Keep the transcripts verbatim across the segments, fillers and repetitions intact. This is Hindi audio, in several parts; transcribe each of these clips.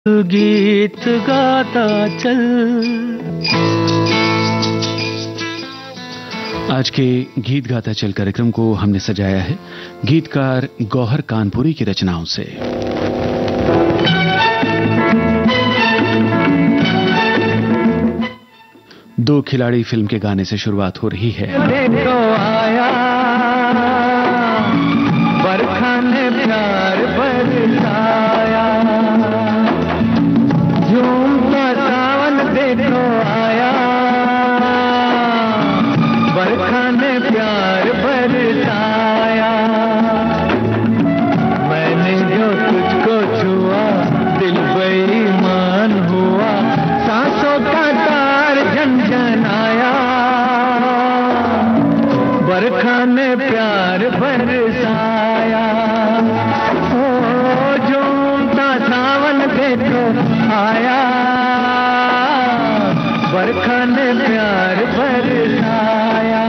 गीत गाता चल। आज के गीत गाता चल कार्यक्रम को हमने सजाया है गीतकार गौहर कानपुरी की रचनाओं से। दो खिलाड़ी फिल्म के गाने से शुरुआत हो रही है। देखो आया बरखा ने प्यार बरसाया, झूमता सावन देखो आया, बरखा ने प्यार बरसाया। मैंने जो तुझको छुआ दिल बेईमान हुआ, सांसों का तार झनझनाया, बरखा ने प्यार बरसाया। ओ झूमता सावन देखो आया, बरखा ने प्यार बरसाया।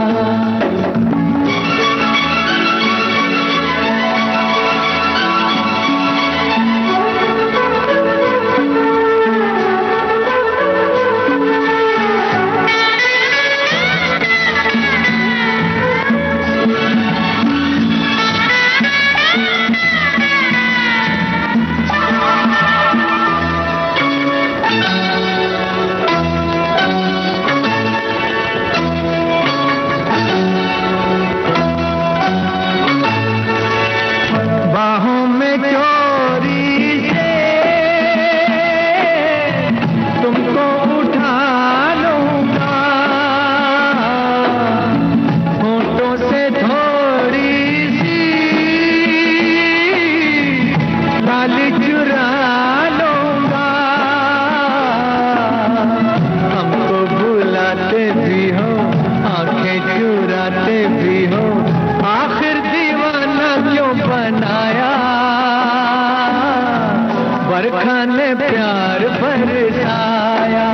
बरखा ने प्यार बरसाया,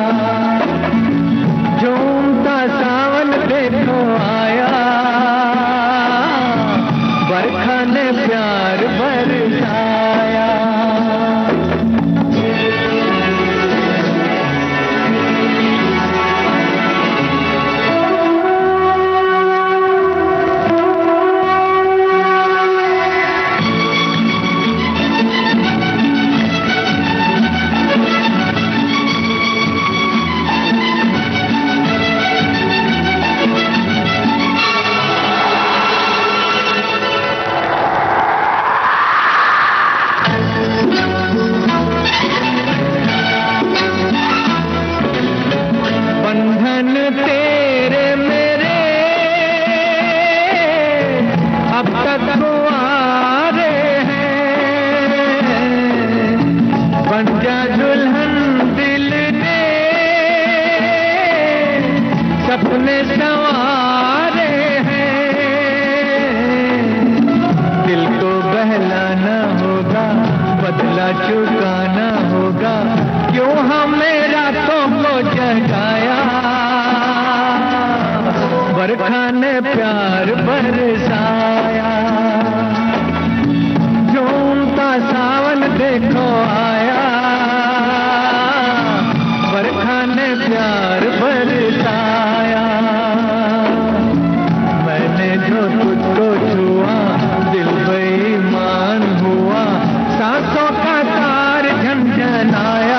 झूमता सावन देखो आया, बरखा ने प्यार बरसाया। तेरे मेरे अब तक कुंवारे हैं, बन जा दुल्हन दिल ने सपने संवारे हैं। दिल को बहलाना होगा, बदला चुकाना होगा, क्यों हमें रातों को जगाया, बरखा ने प्यार बरसाया। झूमता सावन देखो आया, बरखा ने प्यार बरसाया। मैंने जो तुझको छुआ दिल बेईमान हुआ, सांसों का तार झनझनाया,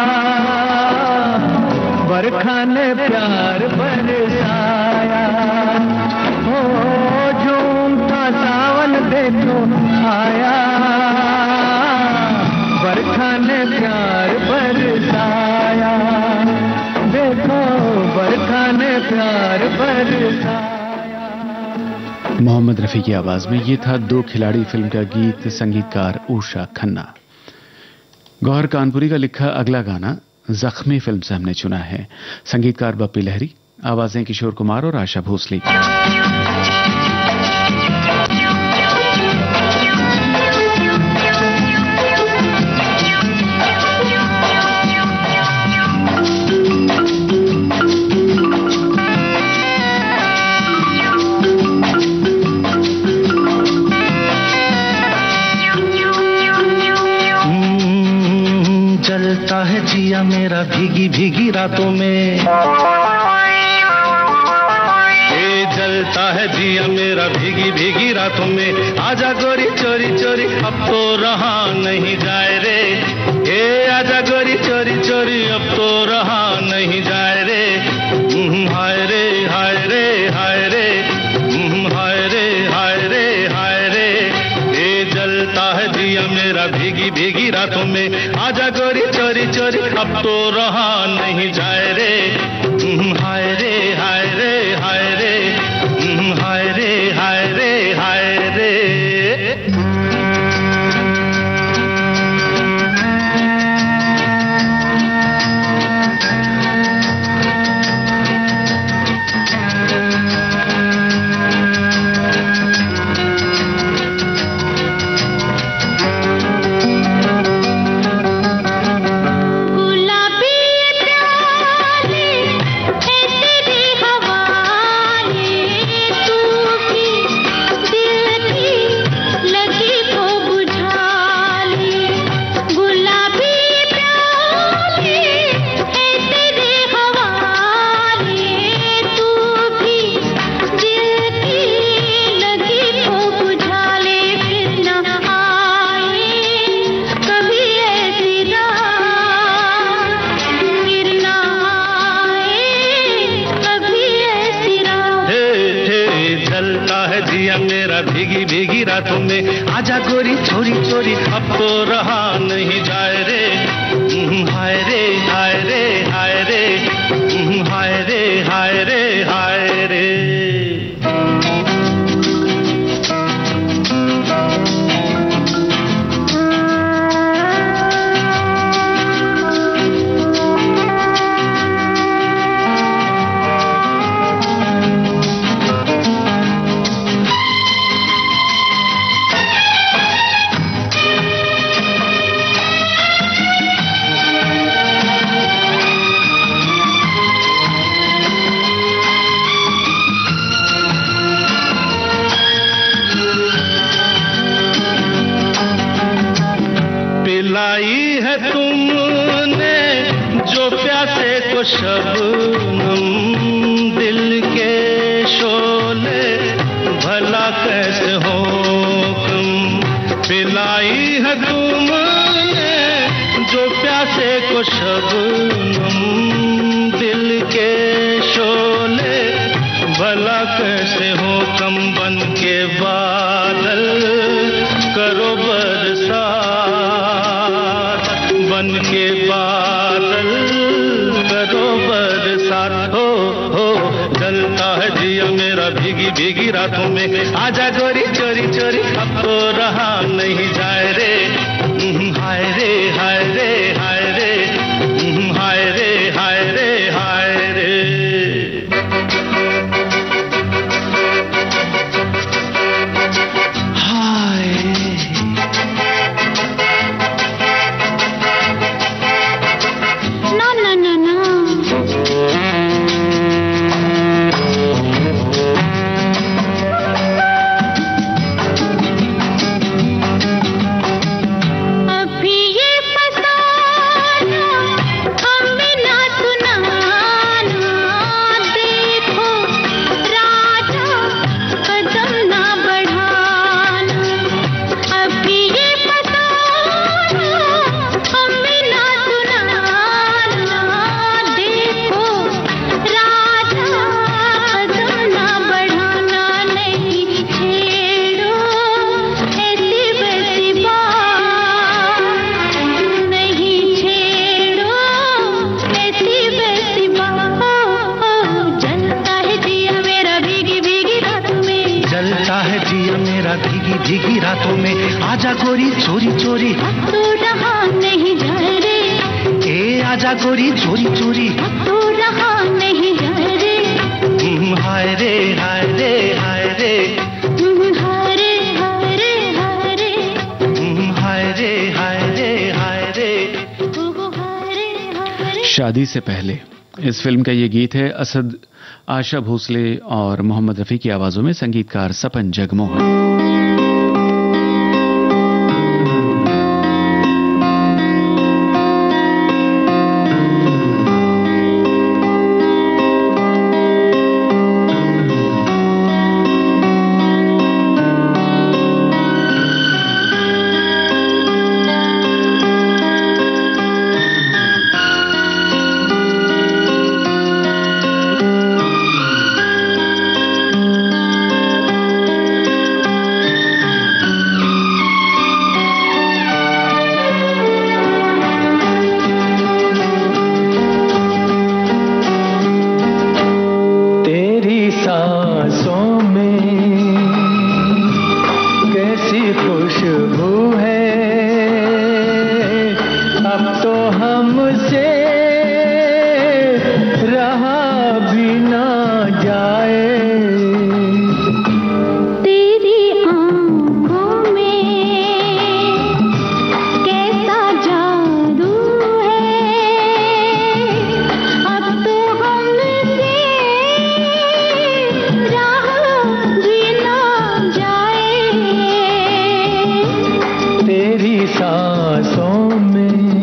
बरखा ने प्यार बरसाया। ओ झूमता सावन देखो आया, बरखा ने प्यार बरसाया। देखो बरखा ने प्यार बरसाया। मोहम्मद रफी की आवाज में ये था दो खिलाड़ी फिल्म का गीत, संगीतकार उषा खन्ना। गौहर कानपुरी का लिखा अगला गाना जख्मी फिल्म से हमने चुना है। संगीतकार बप्पी लहरी, आवाजें किशोर कुमार और आशा भोसले की। जलता है जिया मेरा भीगी भीगी रातों में, ए जलता है जिया मेरा भीगी भीगी रातों में। आजा गोरी चोरी चोरी अब तो रहा नहीं जाए रे, ए आजा गोरी चोरी चोरी अब तो रहा नहीं जाए रे। हाय रे हाय रे हाय रे, हाय रे हाय रे हाय रे, ए जलता है जिया मेरा भीगी भीगी रातों में। आजा गोरी चोरी चोरी अब तो रहा नहीं जाए रे। हाय रे हाय रे हाय रे, हाय रे हाय रे हाय रे। भीगी भीगी रातों में आजा गोरी चोरी चोरी अब तो रहा नहीं जाए रे। हाय रे हाय रे हाय रे, हाय रे हाय रे हाय रे। पिलाई है तुमने जो प्यासे को शबनम दिल के शोले भला कैसे हो तुम। पिलाई है तुमने जो प्यासे को शबनम दिल के शोले भला कैसे हो कम। बन के बादल करो बरसात, बन के बादल करो बरसात। हो हो जलता है जिया मेरा भीगी भीगी रातों में। आजा गोरी चोरी चोरी अब तो रहा नहीं जाए रे। हाय रे हाय रे हाय रे, हाय रे हाय रे हाय रे। भीगी भीगी रातों में आजा गोरी चोरी चोरी तो रहा नहीं जाए रे। ए आजा गोरी चोरी चोरी तो रहा नहीं जाए रे। हाय रे हाय रे हाय रे, हाय रे हाय रे हाय रे, हाय रे हाय रे हाय रे। शादी से पहले इस फिल्म का ये गीत है असद, आशा भोसले और मोहम्मद रफी की आवाजों में, संगीतकार सपन जगमोहन। अब तो हमसे रहा भी ना जाए। तेरी आँखों में कैसा जादू है, अब तो हमसे रहा भी ना जाए। तेरी सांसों में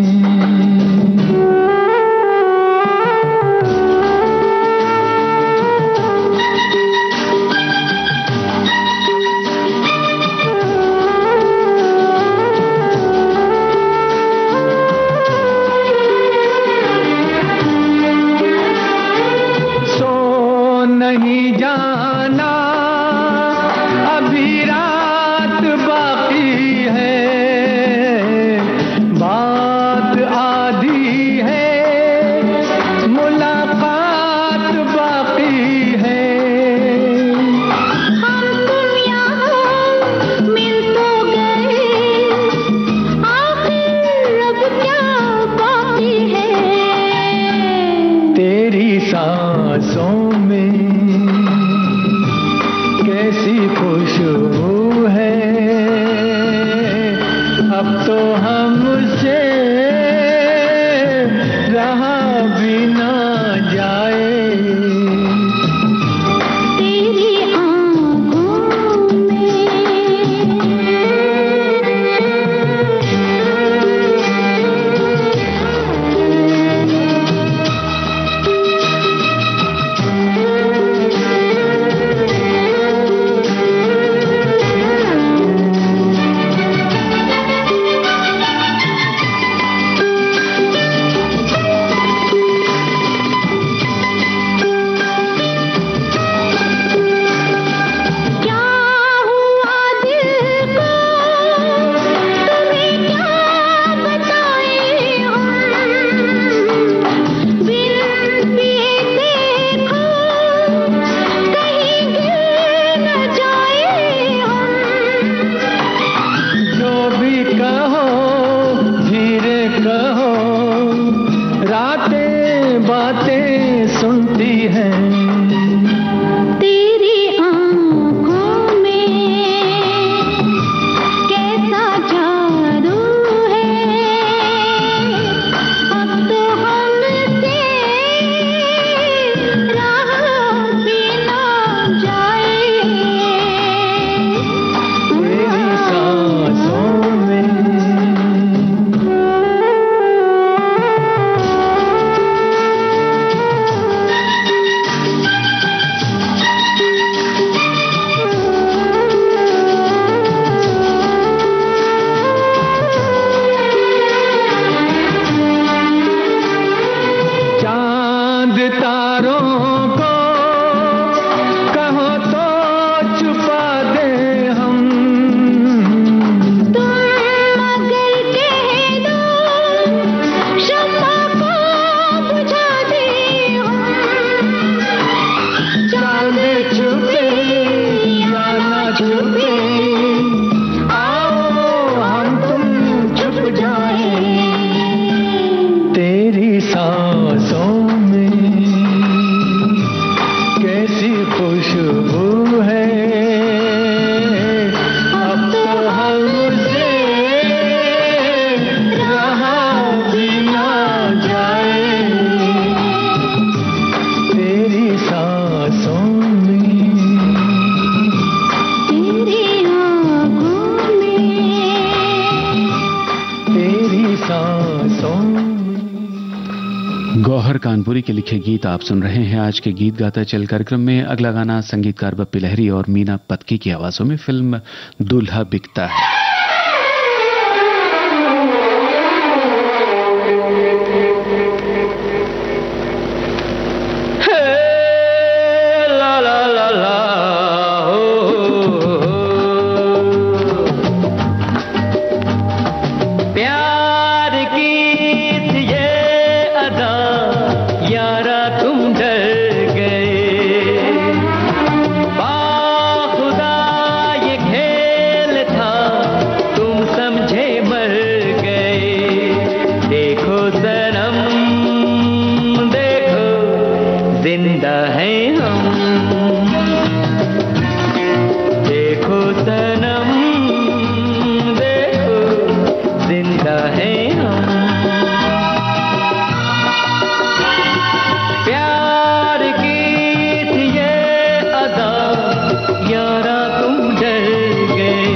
नहीं जाना अभी रात बाकी है, बात आधी है मुलाकात बाकी है। हम तुम यहाँ मिल तो गए, आखिर अब क्या बाकी है। तेरी सांसों में कैसी खुशबू है, अब तो हमसे रहा भी ना जाए। तेरी आँखों में बातें सुनती हैं। तेरी आँखों में कैसा जादू है, अब तो हमसे रहा भी ना जाए। तेरी सांसों में तारों को कहो तो छुपा दे हम, तुम अगर कह दो शम्मा को बुझा दे हम। चांद छुपे या ना छुपे, आओ हम तुम छुप जाए। तेरी सांसों खुशबू है, अब तो हमसे रहा भी ना जाए। तेरी सांसों में तेरी आँखों में तेरी सांसों में। गौहर कानपुरी के लिखे गीत आप सुन रहे हैं आज के गीत गाता चल कार्यक्रम में। अगला गाना संगीतकार बप्पी लहरी और मीना पत्की की आवाजों में, फिल्म दूल्हा बिकता है। ला ला ला ला प्यार की यारा तुम डर गए, बाखुदा ये खेल था सनम देखो जिंदा है हम, देखो सनम देखो जिंदा है हम। प्यार की थी ये अदा यारा तुम डर गए।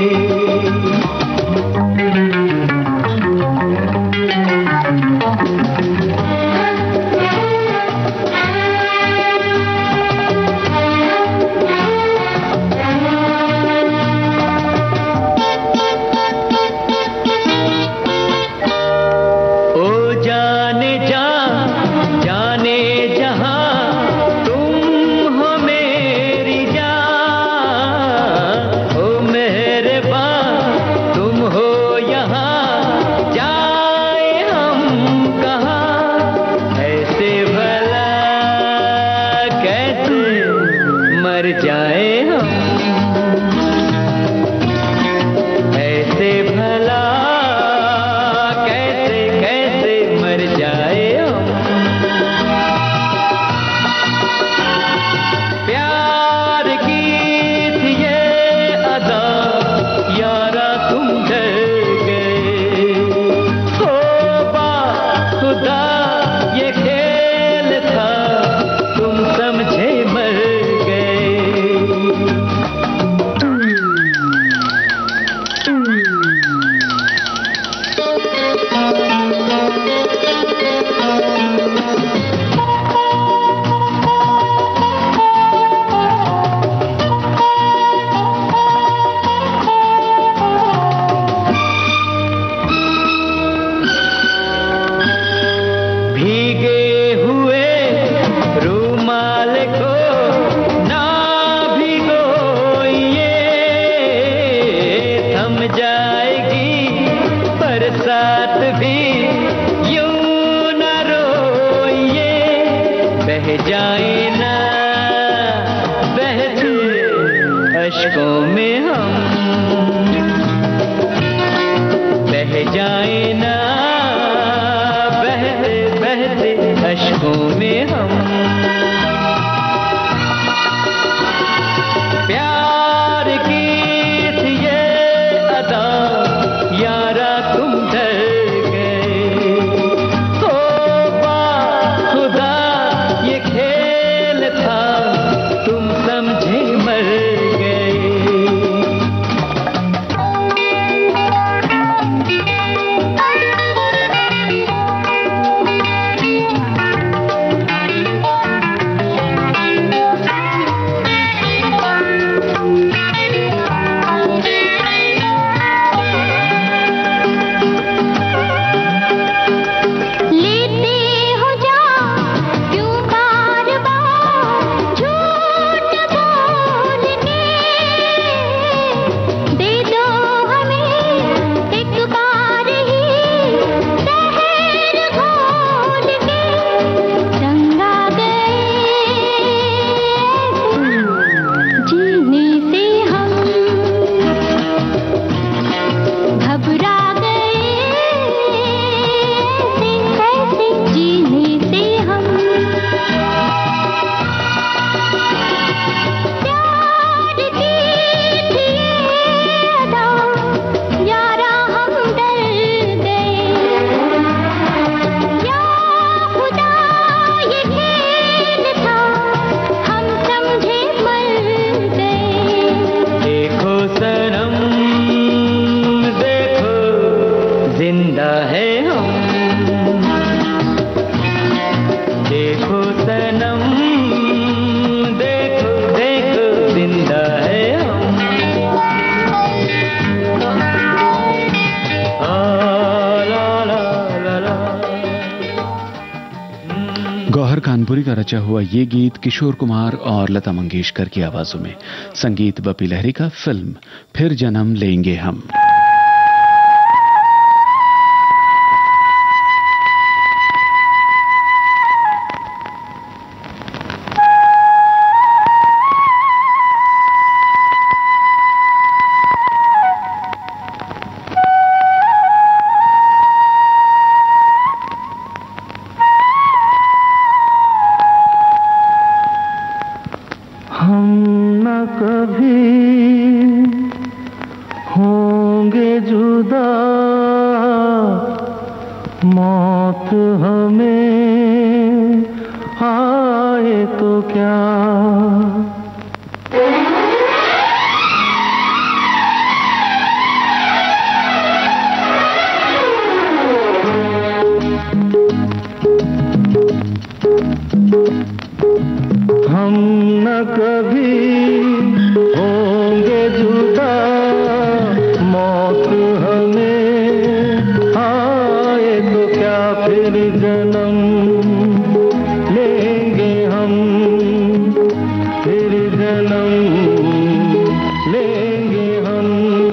कानपुरी का रचा हुआ ये गीत किशोर कुमार और लता मंगेशकर की आवाजों में, संगीत बपी लहरी का, फिल्म फिर जन्म लेंगे हम। मौत हमें आए तो क्या हम न कभी होंगे जुदा मौत हमें आए तो क्या फिर जन्म लेंगे हम फिर जन्म लेंगे हम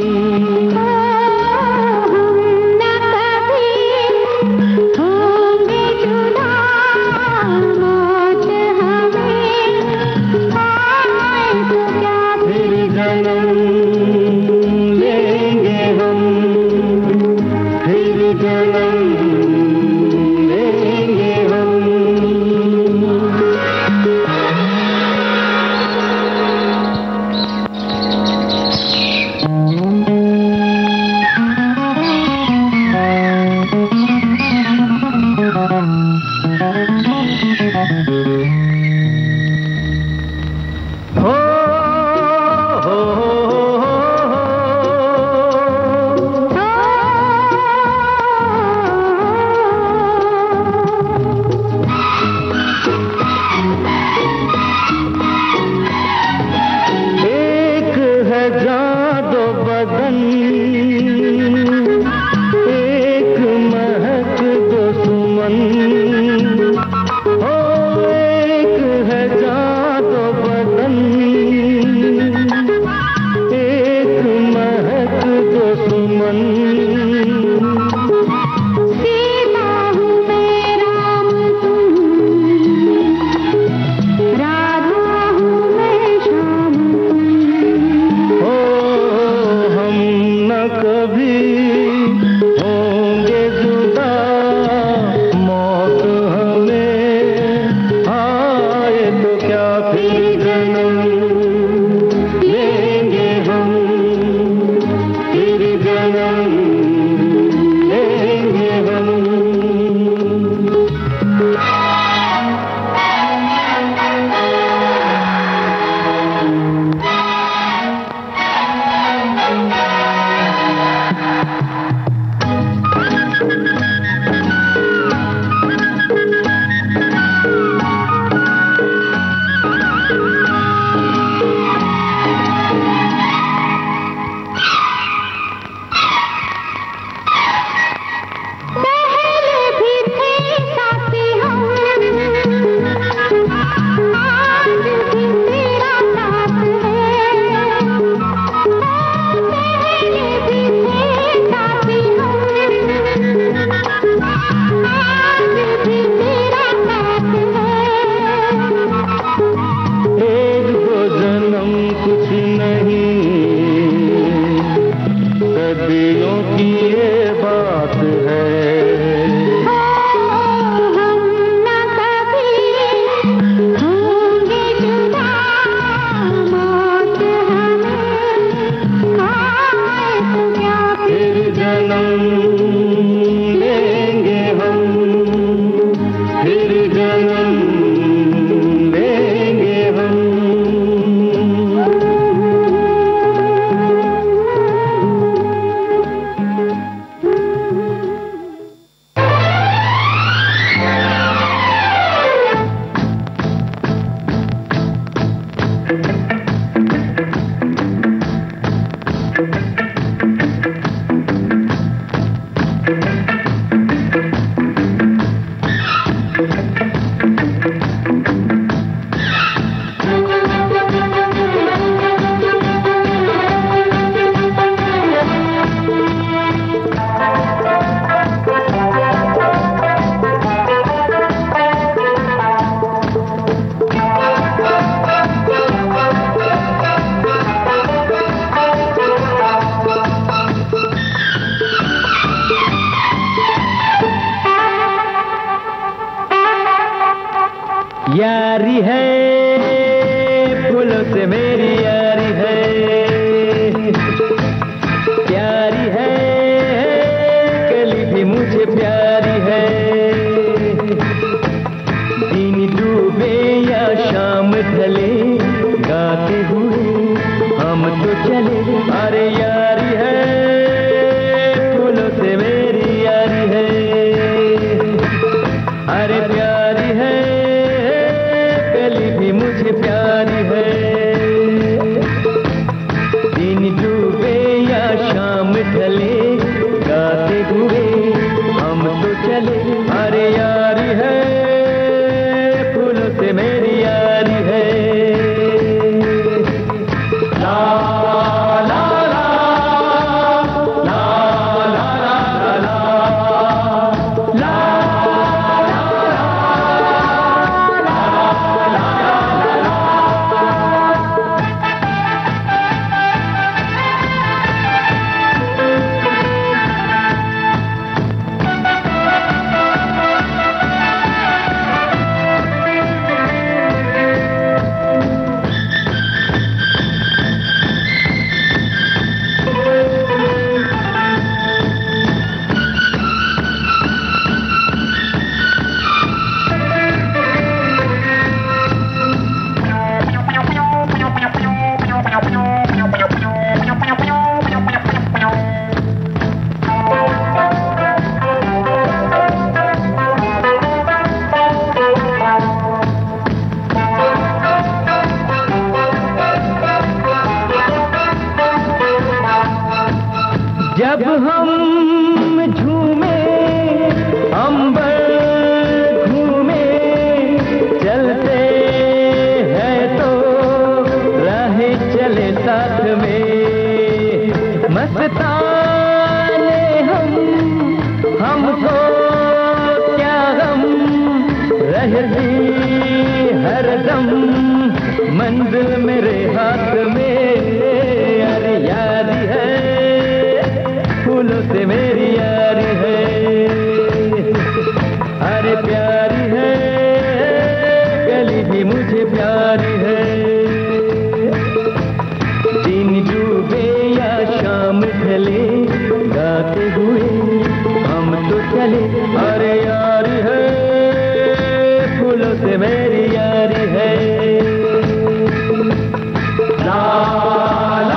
यारी है फूलों से मेरी यारी है, प्यारी है कली भी मुझे प्यारी है। मुझे प्यारी है। दिन डूबे या शाम ढले गाते हुए हम तो चले। अरे यारी है फूलों से मेरी यारी है। ला ला ला ला ला ला ला ला जब हम झूमे अंबर घूमे चलते हैं तो राहे चले साथ में मस्ताने हम हमको क्या गम रहती हरदम मंजिल मेरे हाथ में। अरे यारी है फूलों से मेरी यारी है। अरे प्यारी है गली भी मुझे प्यारी है। दिन डूबे या शाम ढले गाते हुए हम तो चले। अरे यारी है फूलों से मेरी यारी है। ला ला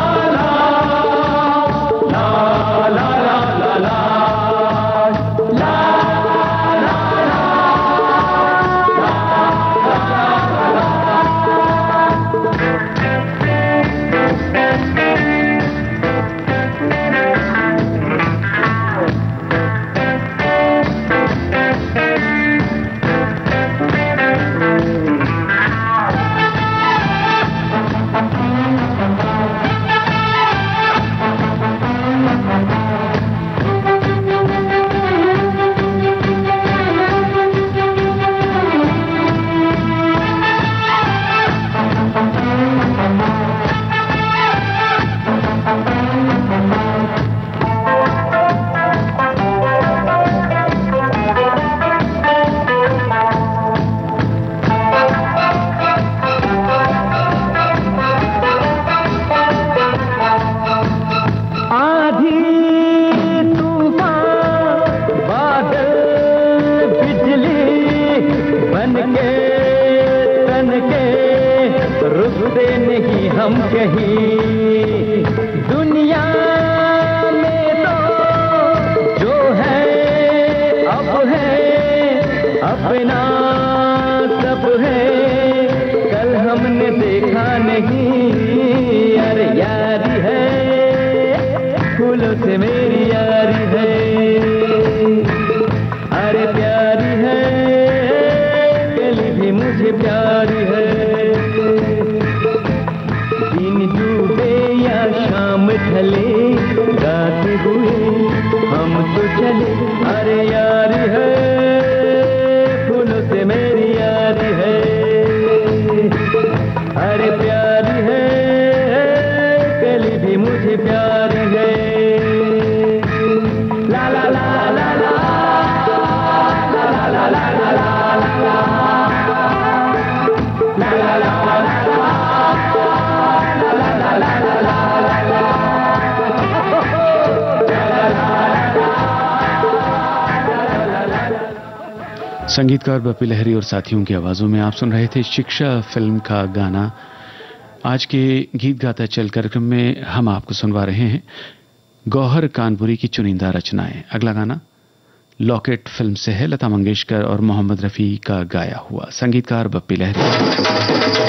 हम कहीं दुनिया में तो जो है अब है अपना सब है कल हमने देखा नहीं। अरे यारी है फूलों से मेरी यारी है। अरे प्यारी है गली भी मुझे प्यारी है। शाम ढले गाते हुए हम तो चले। अरे यारी है फूलों से मेरी यारी है। अरे प्यारी है गली भी मुझे प्यारी है। ला ला ला ला ला ला ला ला ला ला संगीतकार बप्पी लहरी और साथियों की आवाजों में आप सुन रहे थे शिक्षा फिल्म का गाना। आज के गीत गाता चल कार्यक्रम में हम आपको सुनवा रहे हैं गौहर कानपुरी की चुनिंदा रचनाएं। अगला गाना लॉकेट फिल्म से है, लता मंगेशकर और मोहम्मद रफ़ी का गाया हुआ, संगीतकार बप्पी लहरी।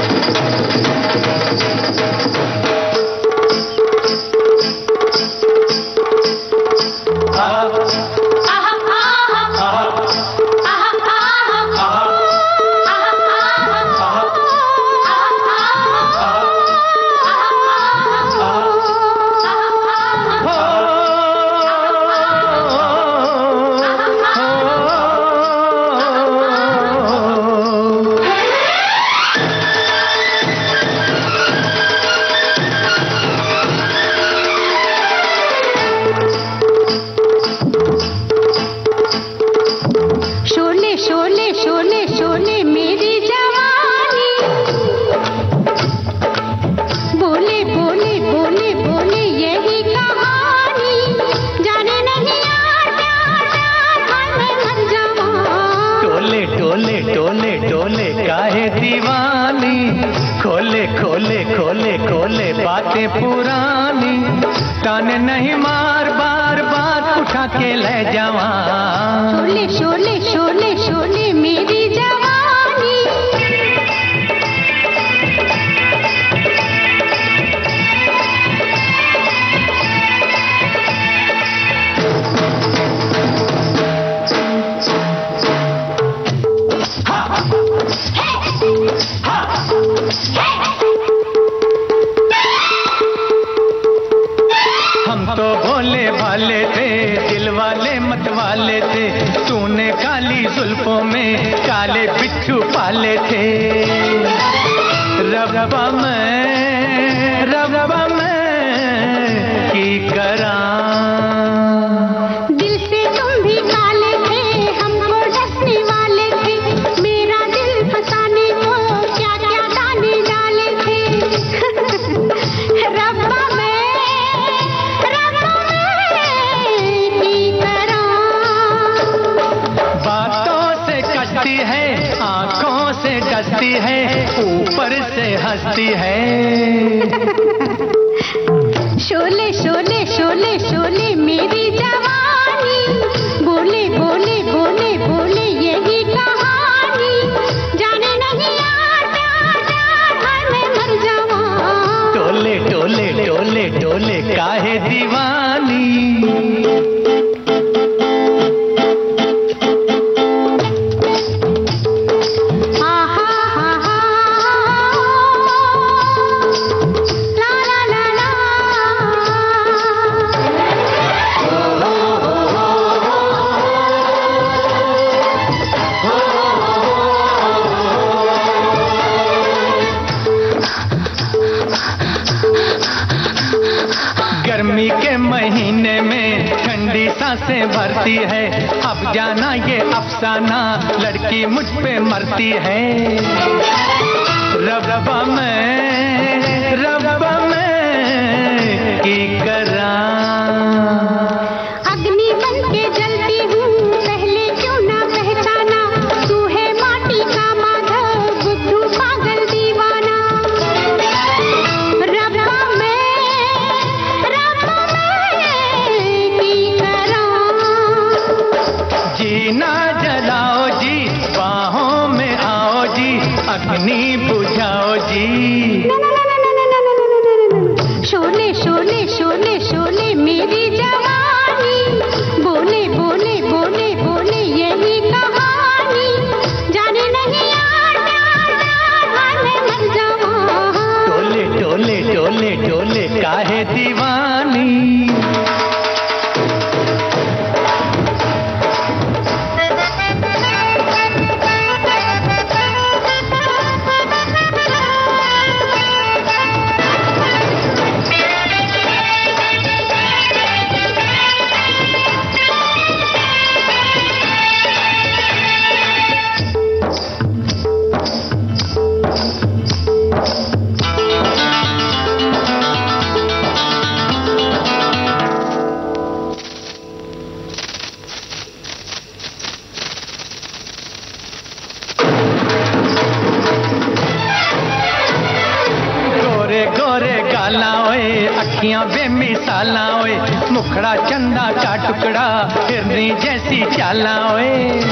अखियां बेमिसाला ओए मुखड़ा चंदा चा टुकड़ा हिरनी जैसी चाला ओए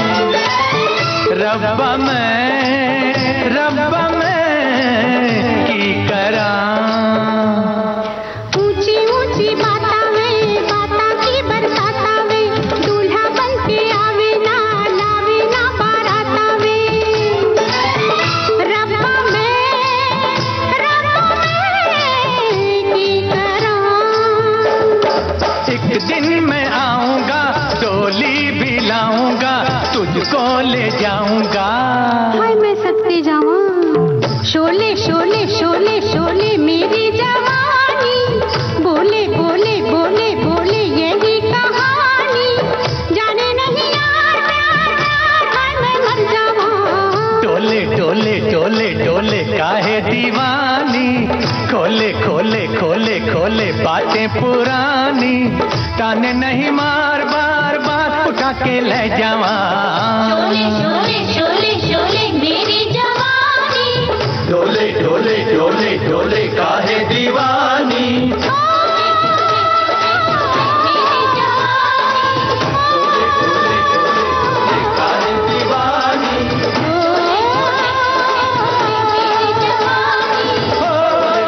रब्बा मैं रब्बा मैं की करा ऊंची ऊंची बाता वे बाता की बरसाता वे दूल्हा बनके आवे ना लावे ना बाराता वे रब्बा मैं रब्बा मैं की करा एक दिन मैं आऊंगा डोली भी लाऊंगा तुझको ले जाऊंगा हाय मैं सकते जावा शोले शोले शोले शोले मेरी जवानी बोले बोले बोले बोले यही कहानी जाने नहीं यार प्यार प्यार हाय मैं मर जावा टोले टोले टोले टोले काहे दीवानी खोले खोले खोले खोले बातें पुरानी ताने नहीं मार बार बार उठा के ले जावा शोले शोले शोले शोले मेरी जवानी डोले डोले डोले डोले काहे दीवानी मेरी जवानी काहे दीवानी मेरी जवानी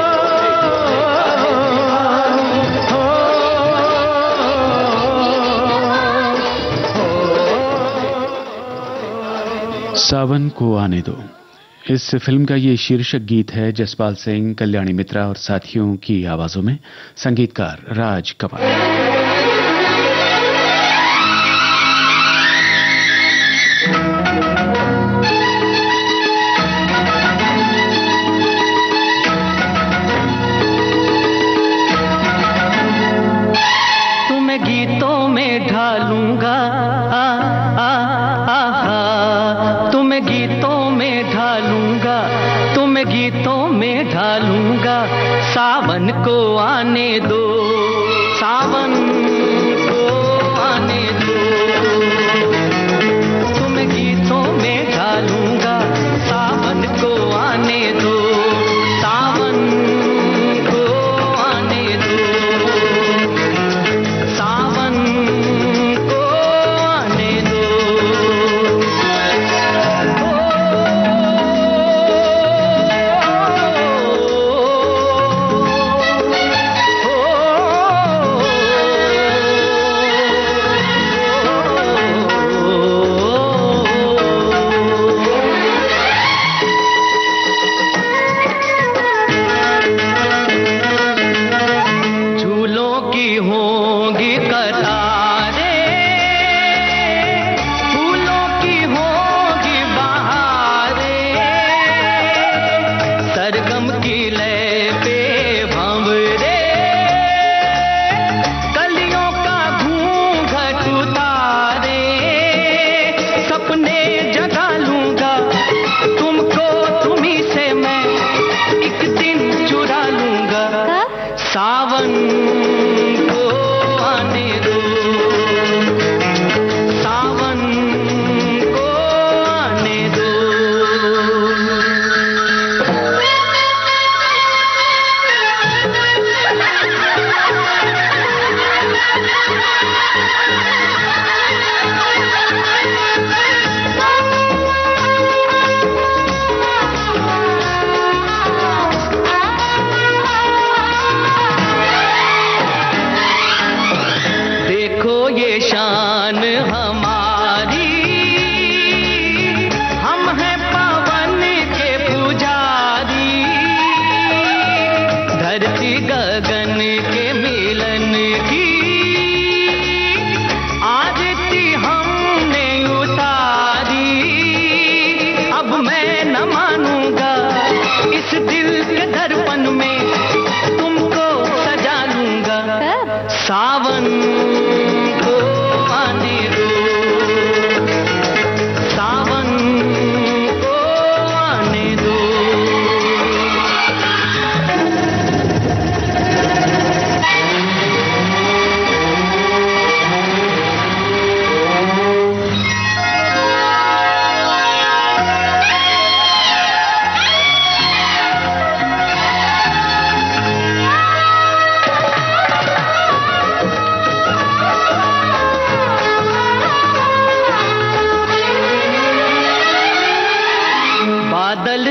सावन को आने दो। इस फिल्म का ये शीर्षक गीत है जसपाल सिंह, कल्याणी मित्रा और साथियों की आवाजों में, संगीतकार राज कमल। तुम्हें गीतों में ढालूंगा आ, आ, आ, आ, तुम्हें गीतों में ढालूंगा तुम्हें गीतों में ढालूंगा सावन को आने दो सावन को आने दो तुम्हें गीतों में ढालूंगा सावन को आने दो सावन को आने दो सावन को आने दो ओ, ओ, ओ,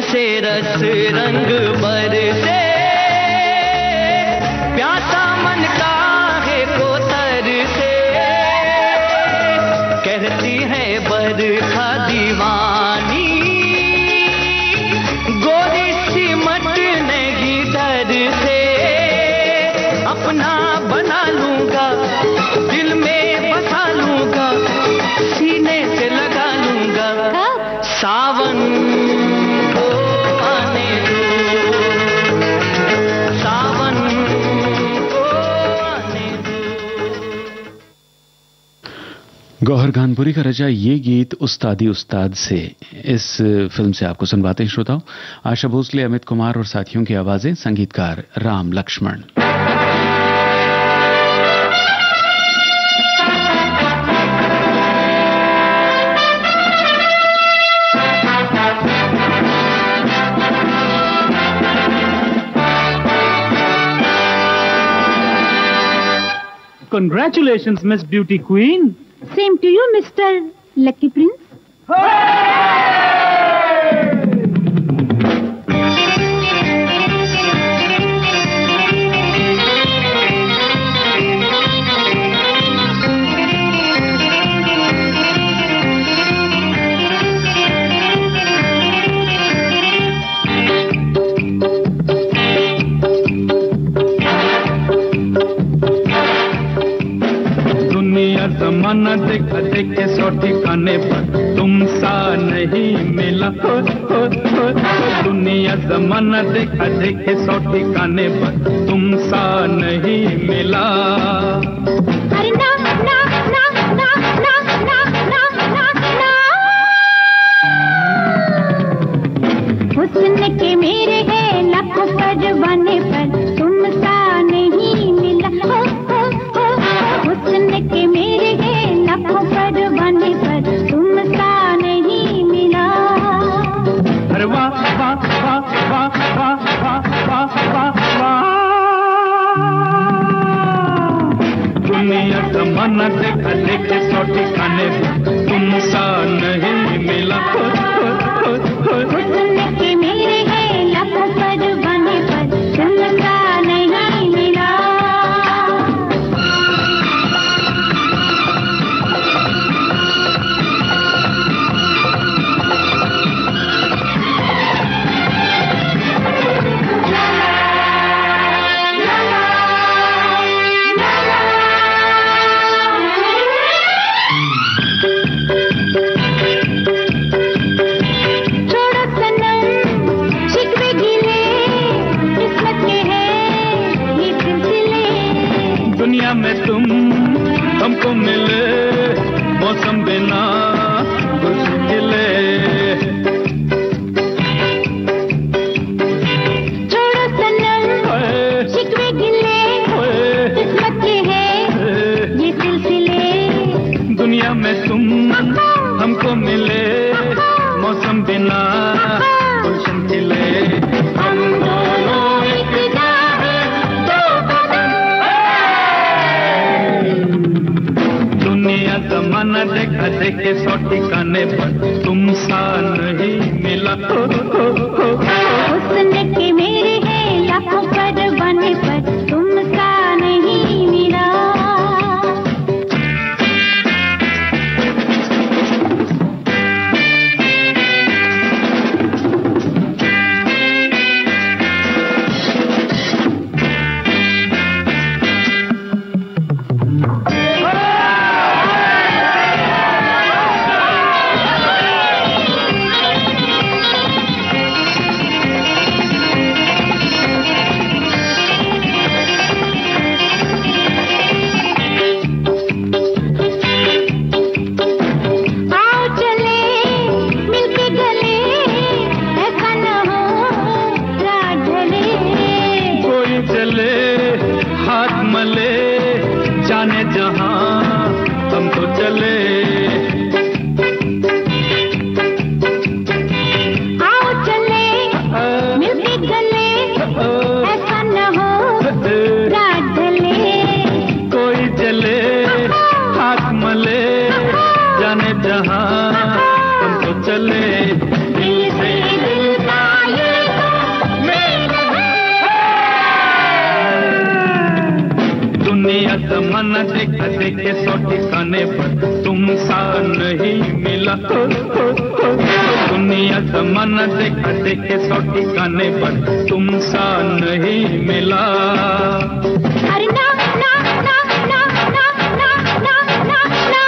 से रस रंग बरसे, प्यासा मन काहे को तरसे, कहती है बरखा दीवानी, गोरी सिमटने की डर से, अपना बना लूंगा, दिल में बसा लूंगा, सीने से लगा लूंगा, सावन को आने दो, सावन को आने दो। गौहर कानपुरी का रचा ये गीत उस्तादी उस्ताद से इस फिल्म से आपको सुनवाते हैं श्रोताओं। आशा भोसले, अमित कुमार और साथियों की आवाजें, संगीतकार Ram Lakshman. Congratulations, Miss Beauty Queen. Same to you, Mister Lucky Prince. जमाना देखा देखे सौ ठिकाने पर तुम सा नहीं मिला, हो, हो, हो, हो। दुनिया जमाना देखा देखे सौ ठिकाने पर तुम सा नहीं मिला। अरे ना ना ना ना ना ना ना ना ना, हुस्न के मेरे हैं लाखों परवाने पर तुम सा नहीं मिला, हो, हो, हो, हुस्न के मेरे लाखों परवाने पर तुम सा नहीं मिला। अरे वाह वाह वाह वाह वाह वाह वाह वाह, दुनिया जमाना देखा देखे सौ ठिकाने पर तुम सा नहीं मिला, हुस्न के मेरे हैं लाखों परवाने पर तुम सा नहीं मिला। दुनिया में तुम हमको मिले, मौसम बिना कुछ खिले, छोड़ो सनम शिकवे गिले, किस्मत के हैं ये सिलसिले। दुनिया में तुम हमको मिले, मौसम बिना गुलशन खिले, हम दोनों एक जमाना देखा देखे सौ ठिकाने पर तुम सा नहीं मिला, हो, हो, हो, हुस्न के मेरे हैं लाखों परवाने पर तुम सा नहीं मिला। जहां हम तो चले दिल से दिल का जमाना देखा देखे सौ ठिकाने पर तुम सा नहीं मिला। हो, हो, हो, हो, दुनिया जमाना देखा देखे सौ ठिकाने पर तुम सा नहीं मिला। अरे ना ना ना ना ना ना ना ना ना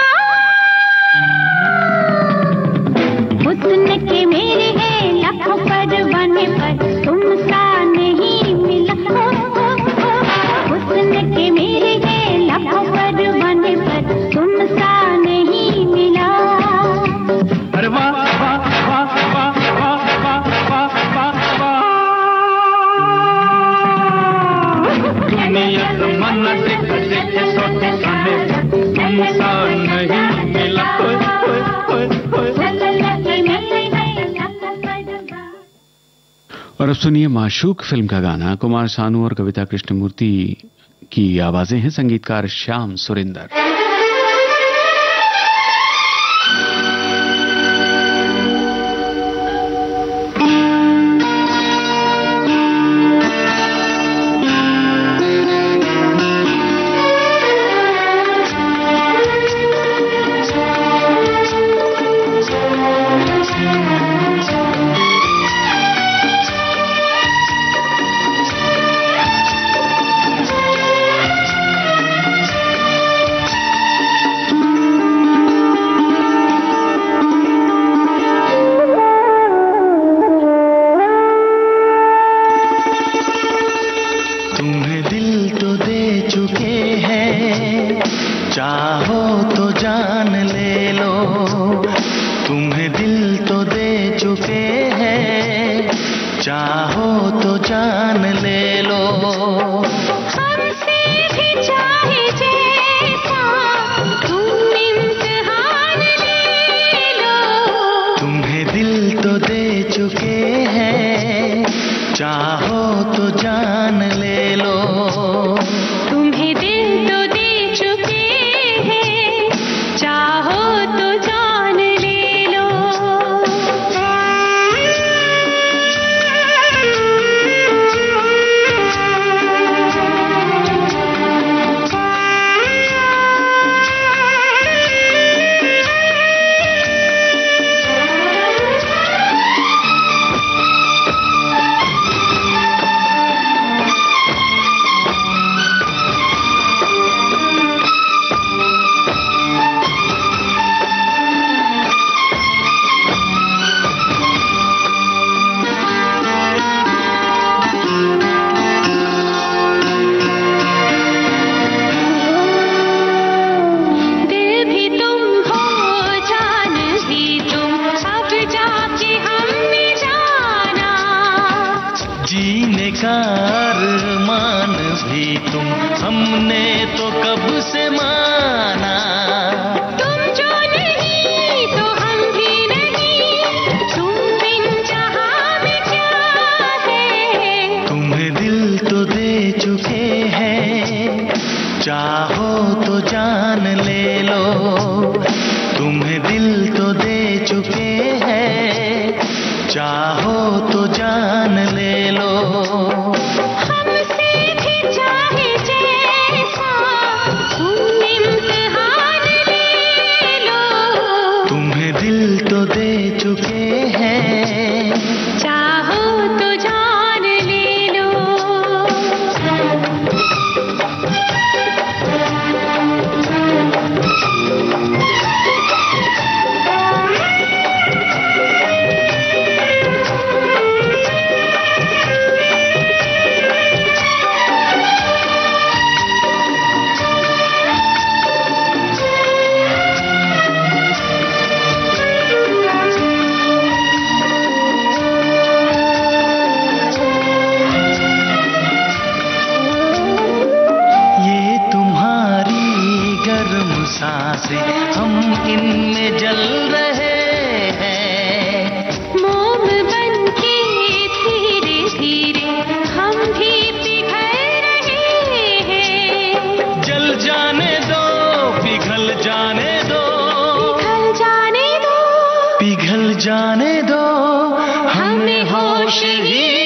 हुस्न के मेरे हैं लाखों परवाने पर तुम सा नहीं मिला। हो, हो, हो, हुस्न के मेरे हैं लाखों परवाने पर तुम सा नहीं मिला। अरे वाह वाह वाह वाह वाह वाह वाह वाह, दुनिया जमाना देखा देखे सौ ठिकाने तुम सा नहीं मिला। ओए, ओए, ओए, ओए। और अब सुनिए माशूक फिल्म का गाना। कुमार सानू और कविता कृष्णमूर्ति की आवाजें हैं, संगीतकार श्याम सुरेंद्र।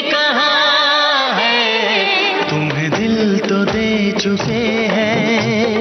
चुके हैं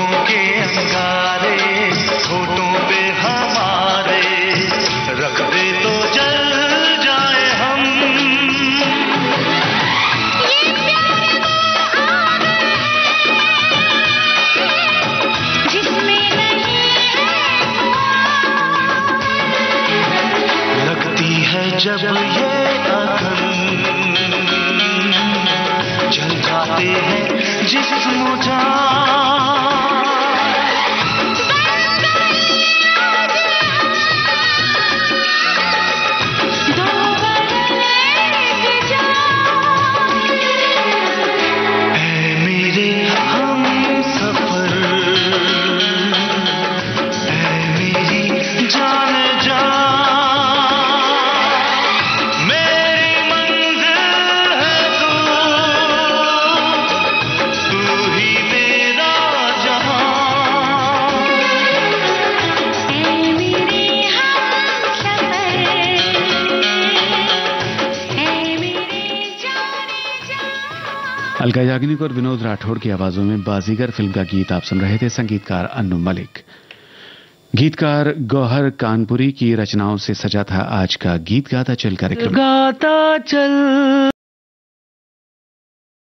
रातों के अंगारे होठों पे हमारे रख दे तो जल जाए हम। ये प्यार वो आग है जिसमें नहीं है लगती है जब ये अगन जल जाते हैं जिस्म जान। ऐ मेरे हमसफर, ऐ मेरी जान जा, मेरी मंजिल है तू, तू ही मेरा जहां। ऐ मेरे हमसफर, ऐ मेरे जाने जा। अलका याग्निक और विनोद राठौड़ की आवाजों में बाजीगर फिल्म का गीत आप सुन रहे थे। संगीतकार अन्नू मलिक। गीतकार गौहर कानपुरी की रचनाओं से सजा था आज का गीत गाता चल कार्यक्रम। गाता चल